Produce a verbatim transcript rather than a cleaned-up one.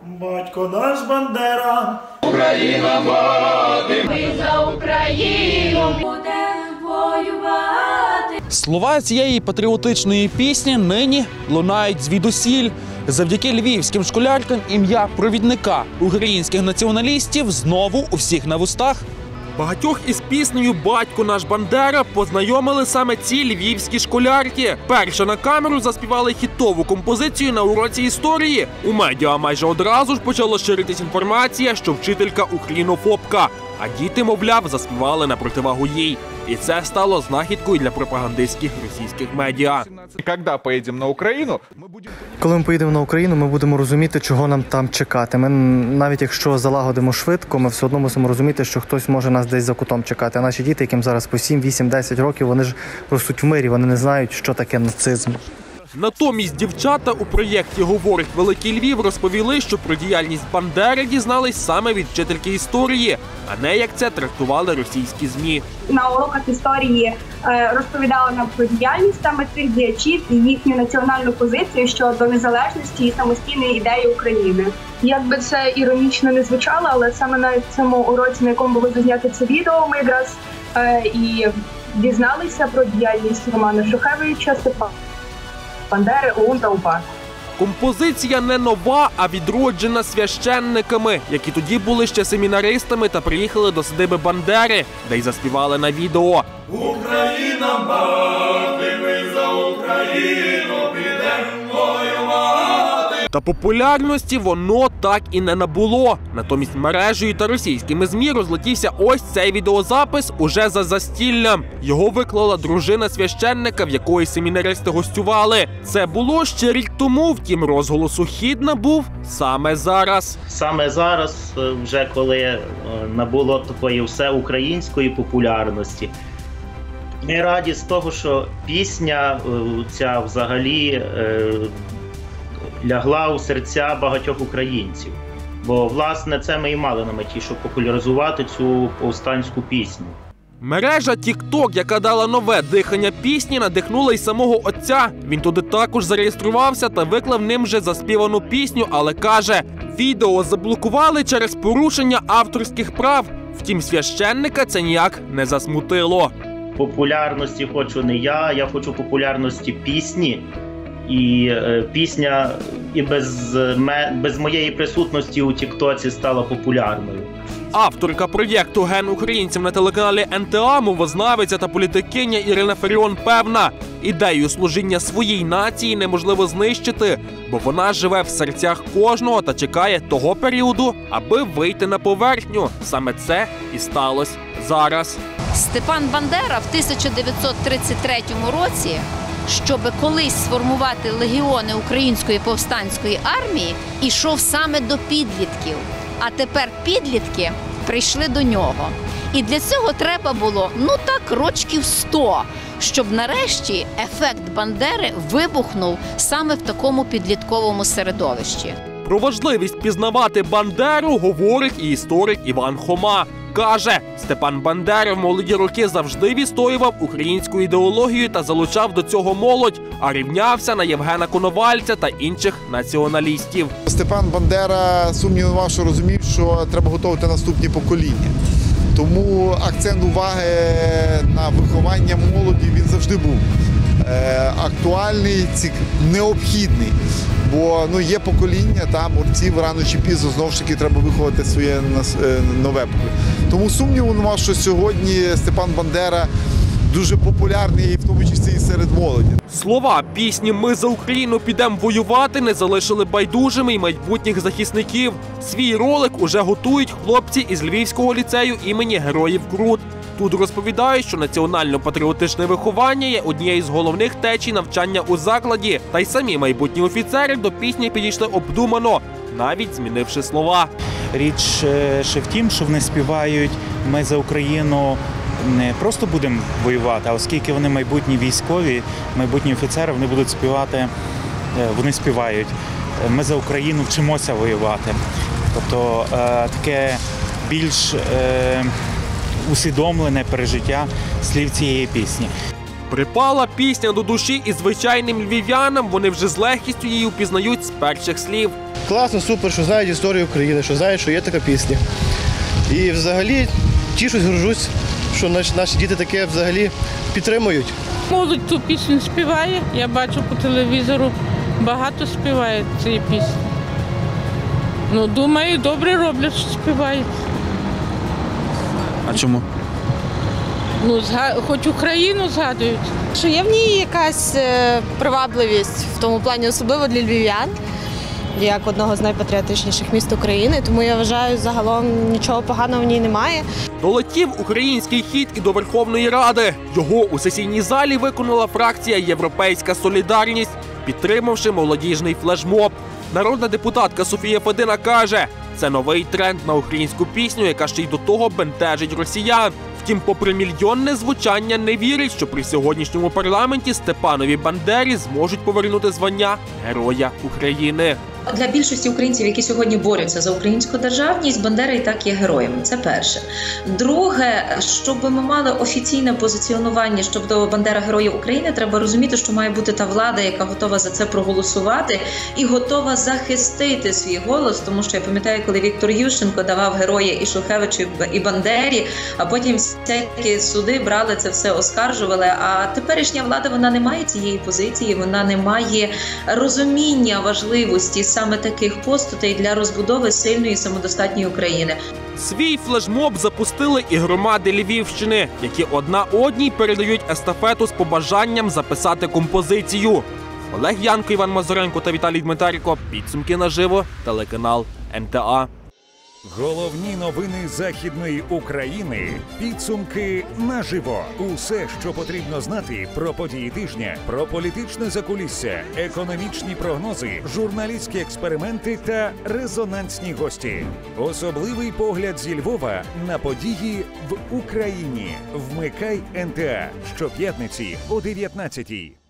Батько наш Бандера, Україна мати, ми за Україну будемо воювати. Слова цієї патріотичної пісні нині лунають звідусіль. Завдяки львівським школяркам ім'я провідника українських націоналістів знову у всіх на вустах. Багатьох із піснею «Батько наш Бандера» познайомили саме ці львівські школярки. Перша на камеру заспівали хітову композицію на уроці історії. У медіа майже одразу ж почала ширитись інформація, що вчителька українофобка. А діти, мовляв, заспівали на противагу їй. І це стало знахідкою для пропагандистських російських медіа. Коли поїдемо на Україну, ми будемо... Коли ми поїдемо на Україну, ми будемо розуміти, чого нам там чекати. Ми, навіть якщо залагодимо швидко, ми все одно мусимо розуміти, що хтось може нас десь за кутом чекати. А наші діти, яким зараз по сім, вісім, десять років, вони ж ростуть в мирі, вони не знають, що таке нацизм. Натомість дівчата у проєкті «Говорить Великий Львів» розповіли, що про діяльність Бандери дізнались саме від вчительки історії, а не як це трактували російські ЗМІ. На уроках історії розповідали нам про діяльність саме цих діячів і їхню національну позицію щодо незалежності і самостійної ідеї України. Як би це іронічно не звучало, але саме на цьому уроці, на якому було зазнято це відео, ми якраз і дізналися про діяльність Романа Шухевича, Степана Бандери, ОУН та УПА. Композиція не нова, а відроджена священниками, які тоді були ще семінаристами та приїхали до садиби Бандери, де й заспівали на відео. Україна мати, ми за Україну підемо воювати. Та популярності воно так і не набуло. Натомість мережею та російськими ЗМІ розлетівся ось цей відеозапис уже за застіллям. Його виклала дружина священника, в якої семінаристи гостювали. Це було ще рік тому, втім розголосу хід набув саме зараз. Саме зараз, вже коли набуло такої всеукраїнської популярності, ми раді з того, що пісня ця взагалі лягла у серця багатьох українців. Бо, власне, це ми і мали на меті, щоб популяризувати цю повстанську пісню. Мережа TikTok, яка дала нове дихання пісні, надихнула й самого отця. Він туди також зареєструвався та виклав ним же заспівану пісню, але каже, відео заблокували через порушення авторських прав. Втім, священника це ніяк не засмутило. Популярності хочу не я, я хочу популярності пісні. І е, пісня і без, ме, без моєї присутності у тіктоці стала популярною. Авторка проєкту «Ген українців» на телеканалі ен те а, мовознавиця та політикиня Ірина Фаріон певна, ідею служіння своїй нації неможливо знищити, бо вона живе в серцях кожного та чекає того періоду, аби вийти на поверхню. Саме це і сталося зараз. Степан Бандера в тисяча дев'ятсот тридцять третьому році, щоб колись сформувати легіони Української повстанської армії, ішов саме до підлітків. А тепер підлітки прийшли до нього. І для цього треба було, ну так, рочків сто, щоб нарешті ефект Бандери вибухнув саме в такому підлітковому середовищі. Про важливість пізнавати Бандеру говорить і історик Іван Хома. Каже, Степан Бандера в молоді роки завжди відстоював українську ідеологію та залучав до цього молодь, а рівнявся на Євгена Коновальця та інших націоналістів. Степан Бандера сумнівав, що розумів, що треба готувати наступні покоління. Тому акцент уваги на виховання молоді він завжди був е, актуальний, необхідний. Бо ну, є покоління, та, борців, рано чи пізно, знову ж таки, треба виховати своє нове покоління. Тому сумніву нема, що сьогодні Степан Бандера дуже популярний, в тому числі і серед молоді. Слова пісні «Ми за Україну підемо воювати» не залишили байдужими й майбутніх захисників. Свій ролик уже готують хлопці із Львівського ліцею імені Героїв Крут. Тут розповідають, що національно-патріотичне виховання є однією з головних течій навчання у закладі. Та й самі майбутні офіцери до пісні підійшли обдумано, навіть змінивши слова. Річ ще в тім, що вони співають «Ми за Україну» не просто будемо воювати, а оскільки вони майбутні військові, майбутні офіцери, вони будуть співати, вони співають «Ми за Україну вчимося воювати». Тобто таке більш усвідомлене пережиття слів цієї пісні. Припала пісня до душі і звичайним львів'янам, вони вже з легкістю її впізнають з перших слів. класно, супер, що знають історію України, що знають, що є така пісня. І взагалі тішусь, горжусь, що наші, наші діти таке взагалі підтримують. Молодь ту пісню співає, я бачу по телевізору, багато співають цієї пісні. Ну, думаю, добре роблять, що співають. А чому? Ну, зга... хоч Україну згадують. Що є в ній якась е, привабливість, в тому плані особливо для львів'ян, як одного з найпатріотичніших міст України, тому я вважаю, загалом нічого поганого в ній немає. Долетів український хіт і до Верховної Ради. Його у сесійній залі виконала фракція «Європейська солідарність», підтримавши молодіжний флешмоб. Народна депутатка Софія Федина каже, це новий тренд на українську пісню, яка ще й до того бентежить росіян. Втім, попри мільйонне звучання, не вірить, що при сьогоднішньому парламенті Степанові Бандері зможуть повернути звання Героя України. Для більшості українців, які сьогодні борються за українську державність, Бандера і так є героєм. Це перше. Друге, щоб ми мали офіційне позиціонування щодо Бандера Героя України, треба розуміти, що має бути та влада, яка готова за це проголосувати і готова захистити свій голос, тому що я пам'ятаю, коли Віктор Ющенко давав Героя і Шухевичу, і Бандері, а потім всякі суди брали це все, оскаржували. А теперішня влада, вона не має цієї позиції, вона не має розуміння важливості саме таких постатей для розбудови сильної самодостатньої України. Свій флешмоб запустили і громади Львівщини, які одна одній передають естафету з побажанням записати композицію. Олег Янко, Іван Мазуренко та Віталій Дмитерко. Підсумки наживо. Телеканал ен те а. Головні новини Західної України. Підсумки наживо. Усе, що потрібно знати про події тижня, про політичне закулісся, економічні прогнози, журналістські експерименти та резонансні гості. Особливий погляд зі Львова на події в Україні. Вмикай ен те а щоп'ятниці о дев'ятнадцятій.